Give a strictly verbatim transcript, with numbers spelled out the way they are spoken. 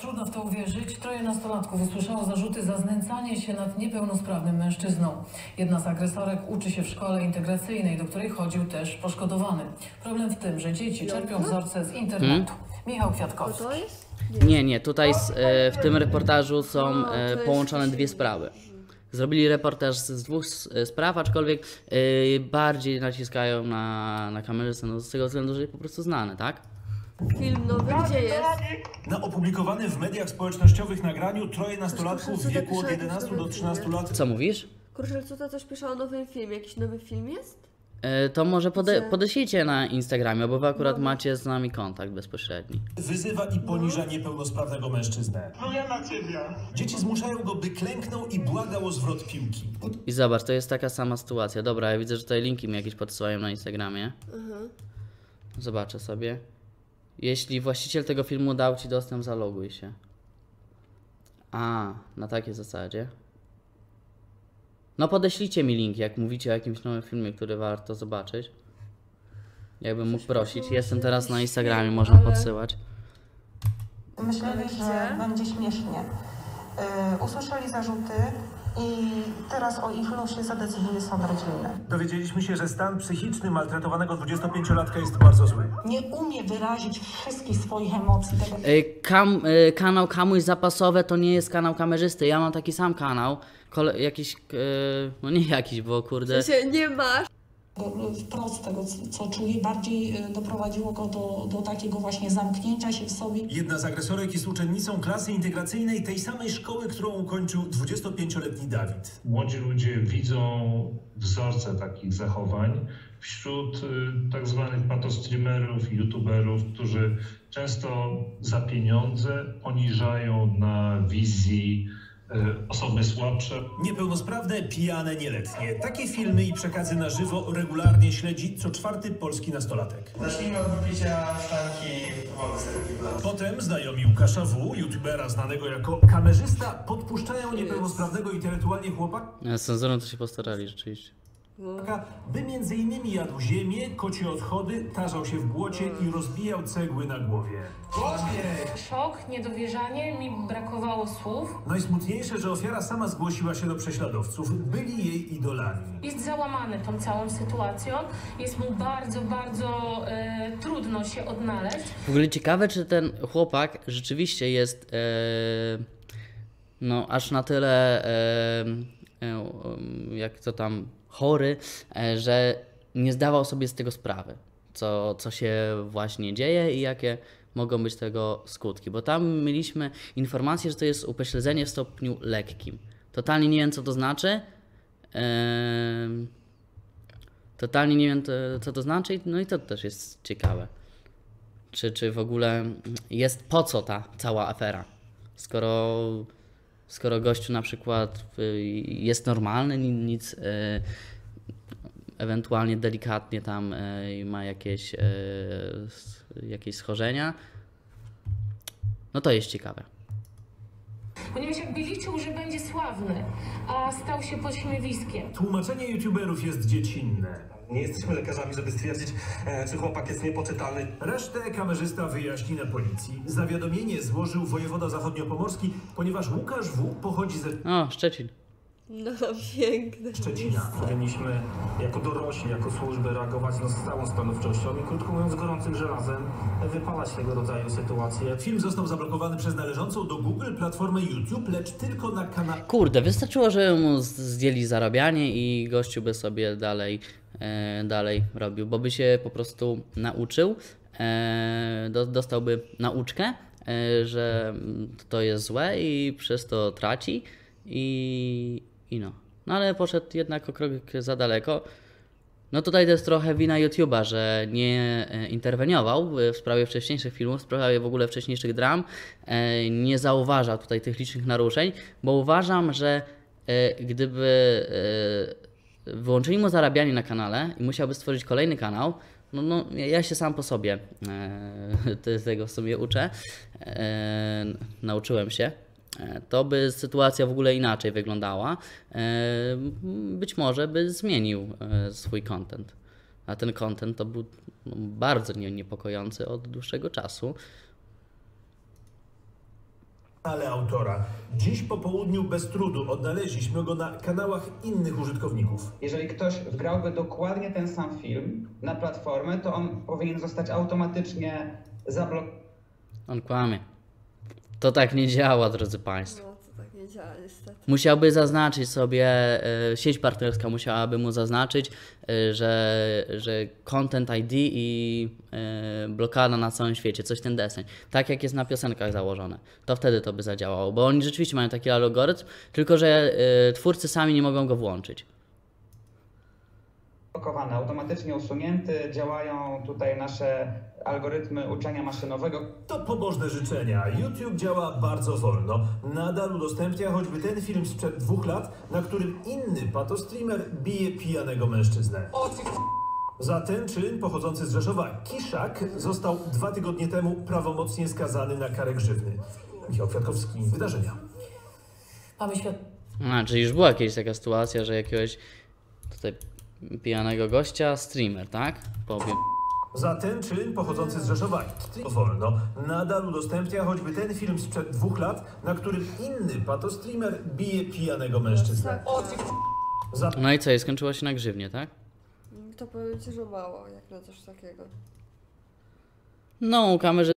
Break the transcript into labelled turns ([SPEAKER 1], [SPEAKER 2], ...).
[SPEAKER 1] Trudno w to uwierzyć. Troje nastolatków usłyszało zarzuty za znęcanie się nad niepełnosprawnym mężczyzną. Jedna z agresorek uczy się w szkole integracyjnej, do której chodził też poszkodowany. Problem w tym, że dzieci czerpią wzorce z internetu. Hmm? Michał Kwiatkowski.
[SPEAKER 2] To jest?
[SPEAKER 3] Nie, nie, tutaj z, e, w tym reportażu są e, połączone dwie sprawy. Zrobili reportaż z dwóch spraw, aczkolwiek e, bardziej naciskają na, na kamerzystę, no z tego względu, że jest po prostu znany, tak?
[SPEAKER 2] Film nowy gdzie jest?
[SPEAKER 4] Na opublikowanym w mediach społecznościowych nagraniu troje nastolatków w wieku od jedenastu do trzynastu lat.
[SPEAKER 3] Co mówisz?
[SPEAKER 2] Kurczę, co to coś pisze o nowym filmie? Jakiś nowy film jest?
[SPEAKER 3] E, to może pode, podeślijcie na Instagramie, bo wy akurat no. macie z nami kontakt bezpośredni.
[SPEAKER 4] Wyzywa i poniża niepełnosprawnego mężczyznę. No ja na ciebie. Dzieci zmuszają go, by klęknął i błagał o zwrot piłki.
[SPEAKER 3] I zobacz, to jest taka sama sytuacja. Dobra, ja widzę, że tutaj linki mi jakieś podsyłają na Instagramie. Mhm. Zobaczę sobie. Jeśli właściciel tego filmu dał ci dostęp, zaloguj się. A, na takiej zasadzie. No podeślijcie mi link, jak mówicie o jakimś nowym filmie, który warto zobaczyć. Jakbym mógł prosić. Jestem teraz na Instagramie, można podsyłać.
[SPEAKER 5] Myśleli, że będzie śmiesznie. Yy, usłyszeli zarzuty i teraz o ich losie zadecyduje sąd rodzinny.
[SPEAKER 4] Dowiedzieliśmy się, że stan psychiczny maltretowanego dwudziestopięciolatka jest bardzo zły.
[SPEAKER 5] Nie umie wyrazić wszystkich swoich emocji. Tego...
[SPEAKER 3] Kam, kanał Kamuś Zapasowe to nie jest kanał kamerzysty. Ja mam taki sam kanał. Kole, jakiś, no nie jakiś, bo kurde...
[SPEAKER 2] W sensie nie masz.
[SPEAKER 5] Wprost tego, co czuje, bardziej doprowadziło go do, do takiego właśnie zamknięcia się w sobie.
[SPEAKER 4] Jedna z agresorek jest uczennicą klasy integracyjnej tej samej szkoły, którą ukończył dwudziestopięcioletni Dawid.
[SPEAKER 6] Młodzi ludzie widzą wzorce takich zachowań wśród y, tak zwanych patostreamerów, youtuberów, którzy często za pieniądze poniżają na wizji osoby słabsze.
[SPEAKER 4] Niepełnosprawne, pijane, nieletnie. Takie filmy i przekazy na żywo regularnie śledzi co czwarty polski nastolatek.
[SPEAKER 7] Zacznijmy od wypicia szklanki wody z.
[SPEAKER 4] Potem znajomi Łukasza W., youtubera znanego jako kamerzysta, podpuszczają niepełnosprawnego intelektualnie chłopaka,
[SPEAKER 3] Z cenzurą to się postarali rzeczywiście.
[SPEAKER 4] by między innymi jadł ziemię, kocie odchody, tarzał się w błocie i rozbijał cegły na głowie.
[SPEAKER 8] Szok, niedowierzanie, mi brakowało słów.
[SPEAKER 4] Najsmutniejsze, że ofiara sama zgłosiła się do prześladowców. Byli jej idolami.
[SPEAKER 8] Jest załamany tą całą sytuacją. Jest mu bardzo, bardzo e, trudno się odnaleźć.
[SPEAKER 3] W ogóle ciekawe, czy ten chłopak rzeczywiście jest e, no aż na tyle e, e, jak to tam chory, e, że nie zdawał sobie z tego sprawy, co, co się właśnie dzieje i jakie mogą być tego skutki, bo tam mieliśmy informację, że to jest upośledzenie w stopniu lekkim. Totalnie nie wiem, co to znaczy. Eee, totalnie nie wiem, to, co to znaczy, no i to też jest ciekawe. Czy, czy w ogóle jest po co ta cała afera, skoro, skoro gościu na przykład jest normalny, nic, e, ewentualnie delikatnie tam e, ma jakieś, e, jakieś schorzenia, no to jest ciekawe.
[SPEAKER 8] Ponieważ jakby liczył, że będzie sławny, a stał się pośmiewiskiem.
[SPEAKER 4] Tłumaczenie youtuberów jest dziecinne.
[SPEAKER 7] Nie jesteśmy lekarzami, żeby stwierdzić, e, czy chłopak jest niepoczytalny.
[SPEAKER 4] Resztę kamerzysta wyjaśni na policji. Zawiadomienie złożył wojewoda zachodniopomorski, ponieważ Łukasz W. pochodzi ze
[SPEAKER 3] O, Szczecin.
[SPEAKER 2] No piękne.
[SPEAKER 4] Szczecina.
[SPEAKER 7] Powinniśmy jako dorośli, jako służby reagować no, z całą stanowczością i krótko mówiąc gorącym żelazem wypalać tego rodzaju sytuacje.
[SPEAKER 4] Film został zablokowany przez należącą do Google platformę YouTube, lecz tylko na kanale...
[SPEAKER 3] Kurde, wystarczyło, żeby mu zdjęli zarabianie i gościu by sobie dalej, e, dalej robił, bo by się po prostu nauczył, e, do, dostałby nauczkę, e, że to jest złe i przez to traci i, i no. No ale poszedł jednak o krok za daleko. No tutaj to jest trochę wina YouTube'a, że nie interweniował w sprawie wcześniejszych filmów, w sprawie w ogóle wcześniejszych dram, nie zauważał tutaj tych licznych naruszeń, bo uważam, że gdyby wyłączyli mu zarabianie na kanale i musiałby stworzyć kolejny kanał, no, no ja się sam po sobie e, tego w sumie uczę, e, nauczyłem się, to by sytuacja w ogóle inaczej wyglądała. Być może by zmienił swój content. A ten content to był bardzo niepokojący od dłuższego czasu.
[SPEAKER 4] Ale autora. Dziś po południu bez trudu odnaleźliśmy go na kanałach innych użytkowników.
[SPEAKER 9] Jeżeli ktoś wgrałby dokładnie ten sam film na platformę, to on powinien zostać automatycznie zablokowany.
[SPEAKER 3] On kłamie. To tak nie działa, drodzy Państwo.
[SPEAKER 2] No to tak nie działa niestety.
[SPEAKER 3] Musiałby zaznaczyć sobie, e, sieć partnerska musiałaby mu zaznaczyć, e, że, że Content I D i e, blokada na całym świecie, coś ten deseń. Tak jak jest na piosenkach założone. To wtedy to by zadziałało, bo oni rzeczywiście mają taki algorytm, tylko że e, twórcy sami nie mogą go włączyć.
[SPEAKER 9] Automatycznie usunięty, działają tutaj nasze algorytmy uczenia maszynowego.
[SPEAKER 4] To pobożne życzenia. YouTube działa bardzo wolno. Nadal udostępnia choćby ten film sprzed dwóch lat, na którym inny patostreamer bije pijanego mężczyznę. Za ten czyn pochodzący z Rzeszowa Kiszak został dwa tygodnie temu prawomocnie skazany na karę grzywny. Michał Kwiatkowski, Wydarzenia.
[SPEAKER 1] Mamy świat...
[SPEAKER 3] A, czyli już była kiedyś taka sytuacja, że jakiegoś tutaj pijanego gościa, streamer, tak? Powiem.
[SPEAKER 4] Za ten czyn pochodzący z Rzeszowa wolno. Nadal udostępnia choćby ten film sprzed dwóch lat, na którym inny patostreamer bije pijanego mężczyznę. Za...
[SPEAKER 3] No i co, i skończyło się na grzywnie, tak?
[SPEAKER 2] To powiem ci, że mało, jak na coś takiego.
[SPEAKER 3] No, kamerze